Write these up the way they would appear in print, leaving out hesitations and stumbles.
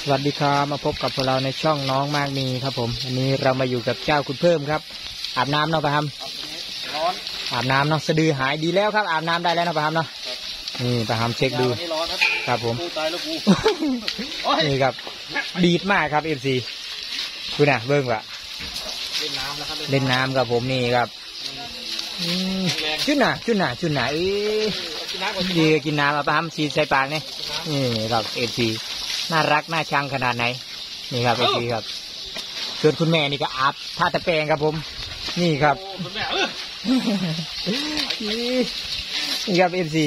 สวัสดีครับมาพบกับพวกเราในช่องน้องมากมีครับผมวันนี้เรามาอยู่กับเจ้าคุณเพิ่มครับอาบน้ำเนาะปะครับร้อนอาบน้ำเนาะสะดือหายดีแล้วครับอาบน้ำได้แล้วนะปะครับเนาะนี่ปะครับเช็คดูครับผมตายแล้วกูนี่ครับดีดมากครับFCคุณน่ะเบิ้งว่ะเล่นน้ำนะครับเล่นน้ำกับผมนี่ครับชุดหน่ะดีกินน้ำปะครับชีใส่ปากนี่ครับFCน่ารักน่าชังขนาดไหนนี่ครับFCครับส่วนคุณแม่นี่ก็อาบท่าตะแปรงครับผมนี่ครับนี่ครับFC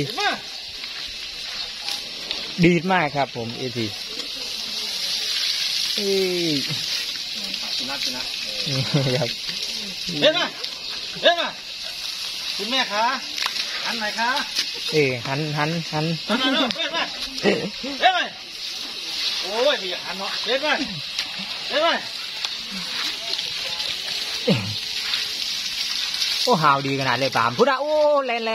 ดีดมากครับผมFCครับเห็นไหมคุณแม่คะหันไหนคะหันเห็นไหมโอ้ยมีหันเนาะเห็นไหมโอ้หาวดีขนาดเลยปามพุทธะโอ้เล่น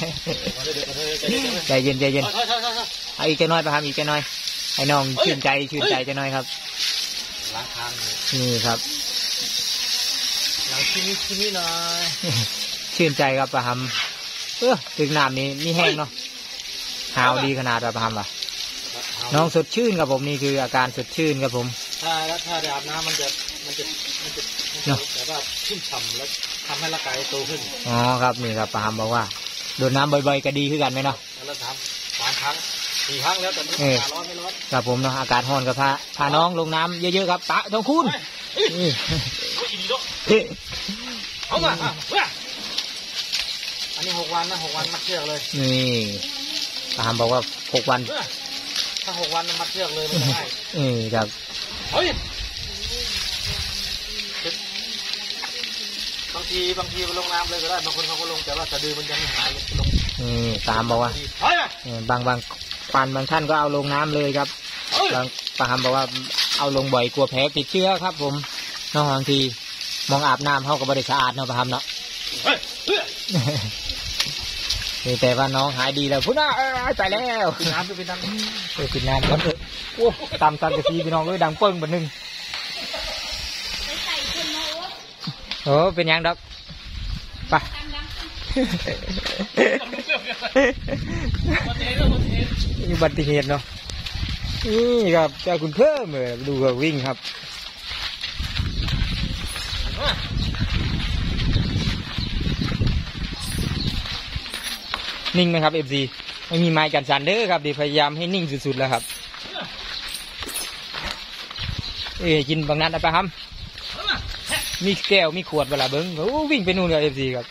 ใจเย็นเอาอีกจะน้อยปะครับอีกจะน้อยให้น้องชื่นใจจะน้อยครับล้างทางนี่ครับล้างชิ้นหน่อยชื่นใจครับปะครับถึงน้ำนี้มีแห้งเนาะหาวดีขนาดปะครับน้องสดชื่นครับผมนี่คืออาการสดชื่นครับผมถ้าได้อาบน้ำมันจะแต่ว่าชุ่มฉ่ำแล้วทำให้ร่างกายโตขึ้นอ๋อครับนี่ครับปามบอกว่าโดนน้ำบ่อยๆก็ดีขึ้นกันไหมเนาะแล้ว3 ครั้ง 4 ครั้งแล้วแต่ไม่ร้อนครับผมเนาะอากาศร้อนก็พาน้องลงน้ำเยอะๆครับปะต้องคุณเอามาอันนี้6 วันนะ6 วันมัดเชือกเลยนี่ปามบอกว่า6 วันถ้า6 วันมัดเชือกเลยไม่ได้ครับบางทีไปลงน้ำเลยก็ได้บางคนเขาก็ลงแต่ว่าสะดือมันยังไม่หายลงตามบอกว่าบางปันบางท่านก็เอาลงน้ำเลยครับบางปามบอกว่าเอาลงบ่อยกลัวแผลติดเชื้อครับผมน้องบางทีมองอาบน้ำเขาก็บริสะอาดเนาะปามเนาะแต่ว่าน้องหายดีแล้วพุ่นไปแล้วปิดน้ำปิดน้ำครับโอ้ตามสันกะทีพี่น้องเลยดังเปิ้งบันหนึ่งโอ้เป็นยังดอกไปอุบัติเหตุเนาะนี่ครับเจ้าคุณเพิ่มเลยดูเขาวิ่งครับนิ่งไหมครับFCไม่มีไม้กันสั่นเด้อครับดีพยายามให้นิ่งสุดๆแล้วครับกินบางนัดไปครับมีแก้วมีขวดเวลาเบิ้งโอ้วิ่งไปนู่นเลยFCครับ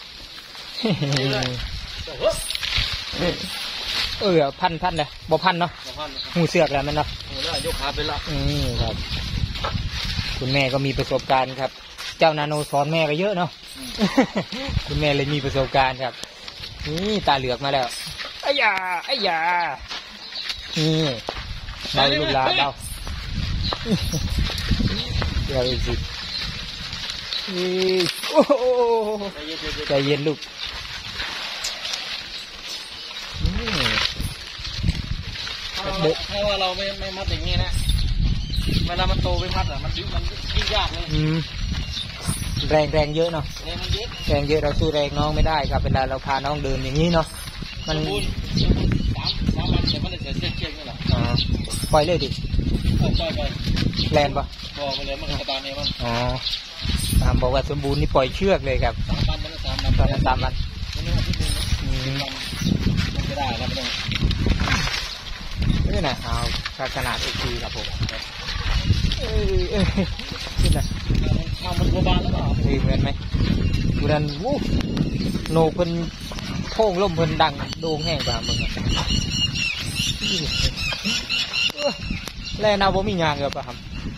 พันเลยบ่พันเนาะหูเสือกแล้วมันเนาะยกขาไปละครับคุณแม่ก็มีประสบการณ์ครับเจ้านาโนสอนแม่ก็เยอะเนาะคุณแม่เลยมีประสบการณ์ครับนี่ตาเหลือกมาแล้วไอ้ยานี่ได้ลูกหลานเราเดี๋ยวอีกสิโอ้ใจเย็นลูกถ้าว่าเราไม่มัดอย่างนี้นะเวลามันโตไปมัดมันยิ่งยากเลยแรงเยอะเนาะแรงเยอะเราสู้แรงน้องไม่ได้ครับเวลาเราพาน้องเดินอย่างนี้เนาะมัน 3 วันแต่ไม่ได้ใส่เสื้อเชือกนี่แหละปล่อยเลยดิแรงปะบอกไปเลยมันกระตาเนี่ยมันตามบอกว่าสมบูรณ์นี่ปล่อยเชือกเลยครับ 3 วันตอนนั้น3 วันมันไม่ได้แล้วไม่ต้องนี่นะเอาขนาดXTครับผมนี่นะมันโบบานแล้วเปล่าเหมือนไหมดูดันวู้โนเพิ่นโพ่งล่มเพิ่นดังโด่งแห้งแบบมึงแล้วนาบ่มีงานครับ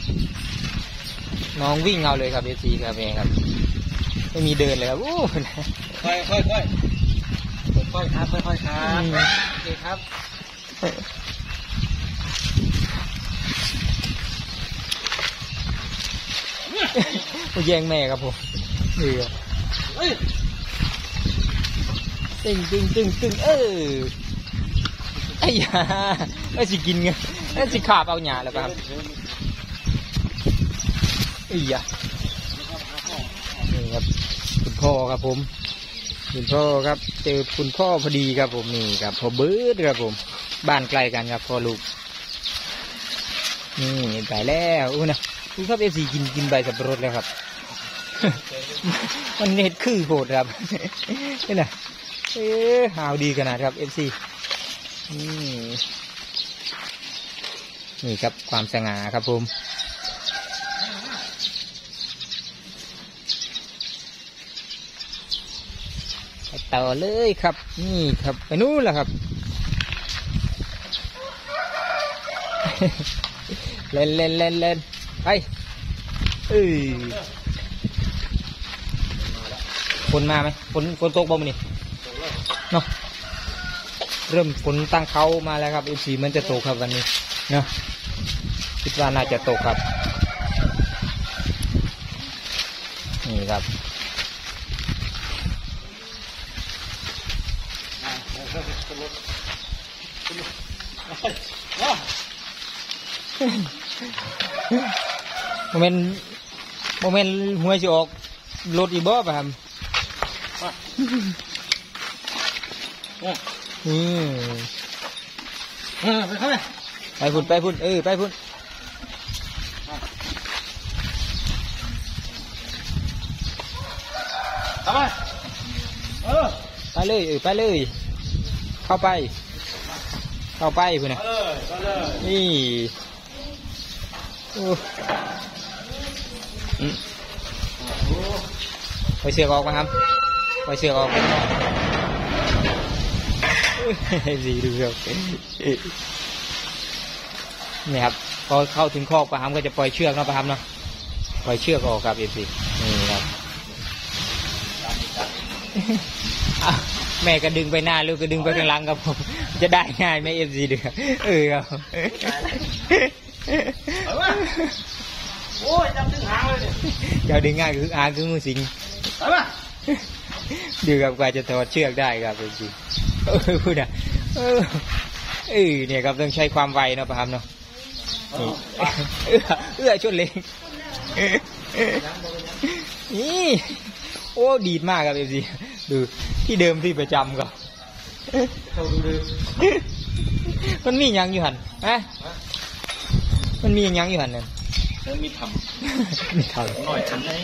น้องวิ่งเอาเลยครับXTครับเองครับไม่มีเดินเลยครับค่อยครับโอเคครับแย่งแม่ครับผมนี่ตึงไอ้ยาไอ้สิกินไงไอ้สิขาบเอาหยาแล้วครับอีอะนี่ครับคุณพ่อครับผมคุณพ่อครับเจอคุณพ่อพอดีครับผมนี่ครับพ่อเบิร์ดครับผมบ้านใกล้กันครับพ่อลูกนี่ไปแล้วอู้นะดูครับFCกินใบสับปะรดแล้วครับ มันเน็ตคือโหดครับนี่นะหาวดีขนาดครับ FC นี่ครับความสง่าครับผมต่อเลยครับนี่ครับไปนู่นแหละครับ เล่นไปฝนมาไหมฝนตกบ่มันนี่เนาะเริ่มฝนตั้งเขามาแล้วครับFCมันจะตกครับวันนี้เนาะคิดว่าน่าจะตกครับนี่ครับโมเมนต์หัวจะออกรถอีบอป่ะครับไปพุ่นไปพุ่นไปเลยไปเลยเข้าไปพุ่นนะนี่ไปเสือกออกมาครับไปเสือกออกไปข้างนอกสีดูครับนี่ครับพอเข้าถึงคอกปลาหำก็จะปล่อยเชือกเนาะปลาหำเนาะปล่อยเชือกออกครับเอฟซีนี่ครับแม่ก็ดึงไปหน้าลูกก็ดึงไปข้างหลังครับผมจะได้ง่ายไหมเอฟซีดูครับครับโอ้ยจับดึงหางเลยเนี่ยเจ้าดึงง่ายคือหางคืองูสิงดูครับกว่าจะถอดเชือกได้ครับเอฟซีพูดอ่ะเนี่ยครับต้องใช้ความไวเนาะปะครับเนาะชนเล็กนี่โอ้ดีดมากครับเอฟซีดูที่เดิมที่ประจำครับมันมียังอยู่หันมันมียังอยู่หันนั่นมีทำหน่อยทำได้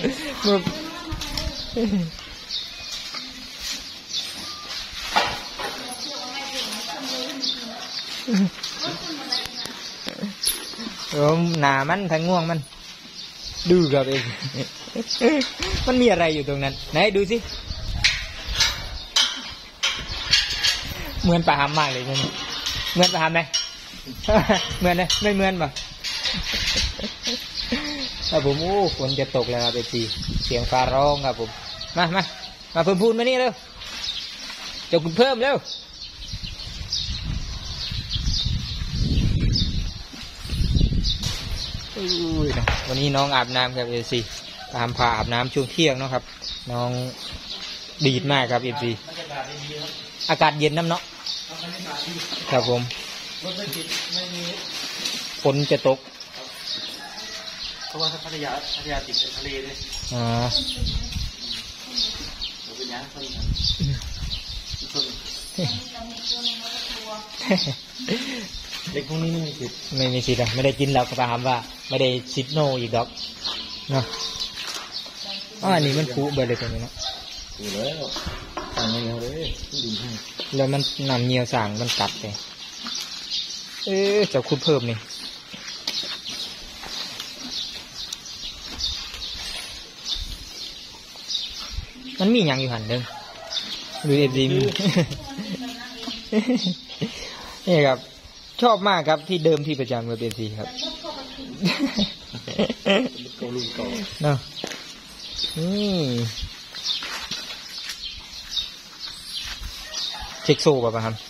หนามันทั้งง่วงมันดูครับเองมันมีอะไรอยู่ตรงนั้นไหนดูสิเหมือนปลาหำมากเลยนี่เหมือนปลาหำไหมเหมือนเลยไม่เหมือนป่ะครับผมโอ้ฝนจะตกแล้วครับเสียงฟ้าร้องครับผมมาเพิ่มพูนมานี่เร็วจะคุณเพิ่มเร็ววันนี้น้องอาบน้ำครับตามพาอาบน้ำช่วงเที่ยงเนาะครับน้องดีดมากครับอากาศเย็นน้ำเนาะครับผมฝนจะตกเพราะว่าพัทยาติดทะเลเลยเป็นยังไงเด็กพวกนี้ไม่มีสิทธิ์อะไม่ได้กินแล้วก็ตามว่าไม่ได้ซิดโนอีกดอกเนาะอันนี้มันฟูเบอร์เลยตรงนี้เนาะฟูแล้วสั่งเงี้ยเลยดินให้แล้วมันนำเงี้ยวสั่งมันกัดเลยจะคุดเพิ่มนี่มันมีอย่างอยู่หันเดิมดูเอฟซีนี่ครับชอบมากครับที่เดิมที่ประจำกับเอฟซีครับเนาะเช็คโซ่ป่ะครับ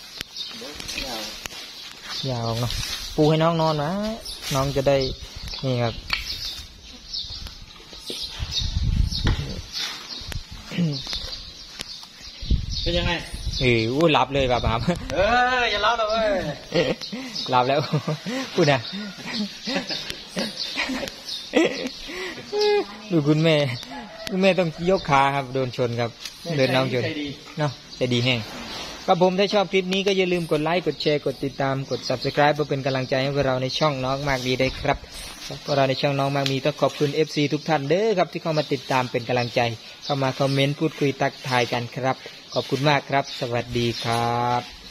ยาวเนาะปูให้น้องนอนนะน้องจะได้นี่ครับเป็นยังไงอู้หลับเลยครับครับอย่าเล่าเลยหลับแล้วพูดนะดูคุณแม่ต้องยกขาครับโดนชนครับเดินน้องชนเนาะใจดีแห้งครับผมถ้าชอบคลิปนี้ก็อย่าลืมกดไลค์กดแชร์กดติดตามกด Subscribe เพื่อเป็นกำลังใจให้พวกเราในช่องน้องมากดีได้ครับพวกเราในช่องน้องมากมีต้องขอบคุณ FC ทุกท่านเด้อครับที่เข้ามาติดตามเป็นกำลังใจเข้ามาคอมเมนต์พูดคุยทักทายกันครับขอบคุณมากครับสวัสดีครับ